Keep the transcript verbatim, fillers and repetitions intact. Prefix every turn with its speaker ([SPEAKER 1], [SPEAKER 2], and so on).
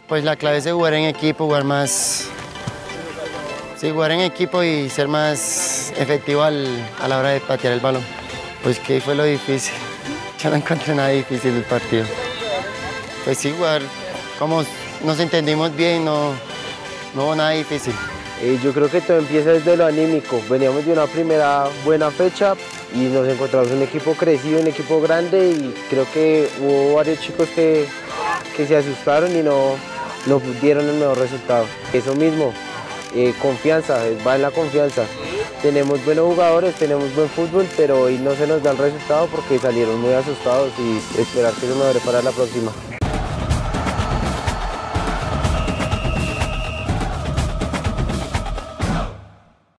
[SPEAKER 1] Pues la clave es jugar en equipo, jugar más, sí, jugar en equipo y ser más efectivo al, a la hora de patear el balón. Pues que fue lo difícil. Yo no encontré nada difícil del partido. Pues sí, jugar, como nos entendimos bien, no, no hubo nada difícil.
[SPEAKER 2] Eh, yo creo que todo empieza desde lo anímico. Veníamos de una primera buena fecha y nos encontramos un equipo crecido, un equipo grande, y creo que hubo varios chicos que, que se asustaron y no, no dieron el mejor resultado. Eso mismo, eh, confianza, va en la confianza. Tenemos buenos jugadores, tenemos buen fútbol, pero hoy no se nos da el resultado porque salieron muy asustados, y esperar que eso mejore para la próxima.